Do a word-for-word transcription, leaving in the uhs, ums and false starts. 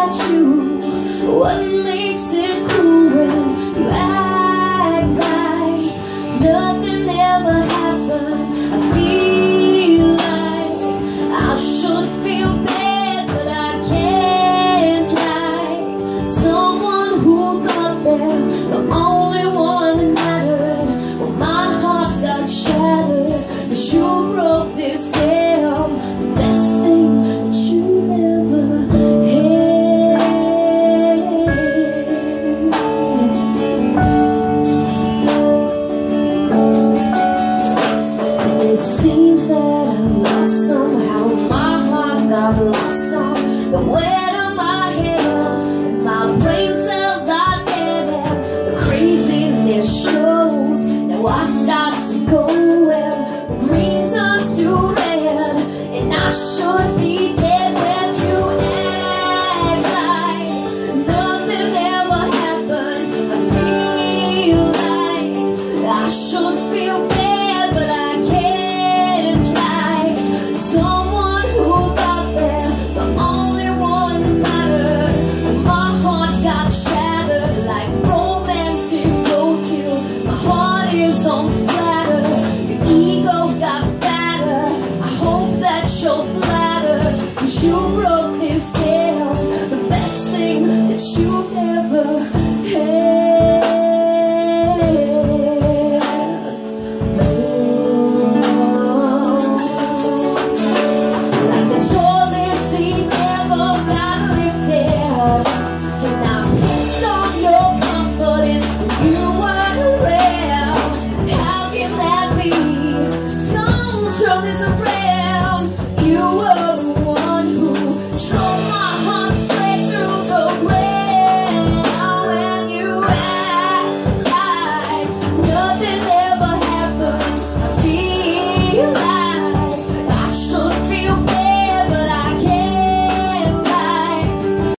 about you? What makes it cool when you act like nothing ever happened? I feel like I should feel bad, but I can't lie. Someone who thought they're the only one that mattered. Well, my heart got shattered, 'cause you broke this down. The best thing that you never had. It seems that I've lost somehow. My heart got lost on the weight of my head. My brain cells are dead and the craziness shows. Now I start to go and the green turns to red, and I should be dead when you act like nothing ever happened. I feel like I should feel bad, but I can't lie. Someone who thought they're the only one that mattered. My heart got shattered like romance it broke you. My heart is on splatter. Your ego got fatter. I hope that you're flattered, 'cause you broke this down. The best thing that you never